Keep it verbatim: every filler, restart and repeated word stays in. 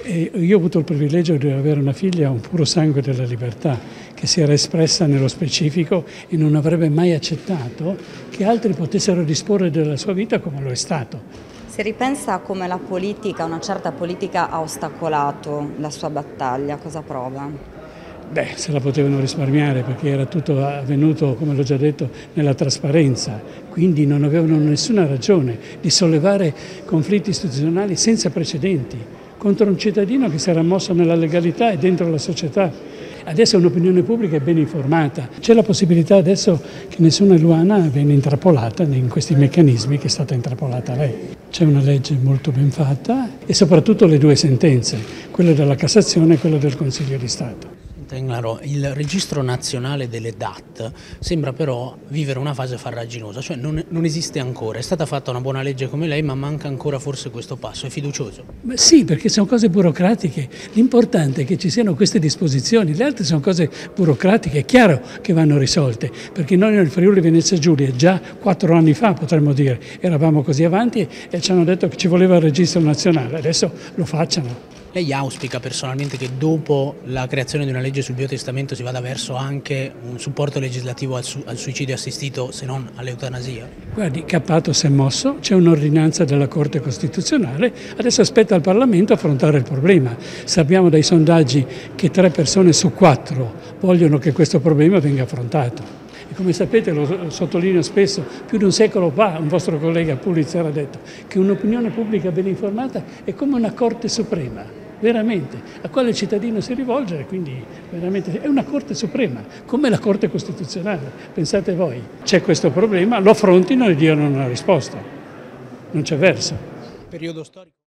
E io ho avuto il privilegio di avere una figlia, un puro sangue della libertà, che si era espressa nello specifico e non avrebbe mai accettato che altri potessero disporre della sua vita come lo è stato. Se ripensa a come la politica, una certa politica ha ostacolato la sua battaglia, cosa prova? Beh, se la potevano risparmiare perché era tutto avvenuto, come l'ho già detto, nella trasparenza, quindi non avevano nessuna ragione di sollevare conflitti istituzionali senza precedenti contro un cittadino che si era mosso nella legalità e dentro la società. Adesso un'opinione pubblica è ben informata, c'è la possibilità adesso che nessuna Eluana viene intrappolata in questi meccanismi che è stata intrappolata lei. C'è una legge molto ben fatta e soprattutto le due sentenze, quella della Cassazione e quella del Consiglio di Stato. Tenglaro, il registro nazionale delle D A T sembra però vivere una fase farraginosa, cioè non, non esiste ancora, è stata fatta una buona legge come lei ma manca ancora forse questo passo, è fiducioso? Beh, sì, perché sono cose burocratiche, l'importante è che ci siano queste disposizioni, le altre sono cose burocratiche, è chiaro che vanno risolte, perché noi nel Friuli Venezia Giulia già quattro anni fa potremmo dire eravamo così avanti e ci hanno detto che ci voleva il registro nazionale, adesso lo facciano. Lei auspica personalmente che dopo la creazione di una legge sul biotestamento si vada verso anche un supporto legislativo al, su al suicidio assistito, se non all'eutanasia? Guardi, Cappato si è mosso, c'è un'ordinanza della Corte Costituzionale, adesso aspetta il Parlamento a affrontare il problema. Sappiamo dai sondaggi che tre persone su quattro vogliono che questo problema venga affrontato. E come sapete, lo sottolineo spesso, più di un secolo fa un vostro collega Pulitzer ha detto che un'opinione pubblica ben informata è come una Corte Suprema. Veramente, a quale il cittadino si rivolge, quindi veramente è una Corte Suprema, come la Corte Costituzionale, pensate voi. C'è questo problema, lo affrontino e diano una risposta, non c'è verso. Periodo storico.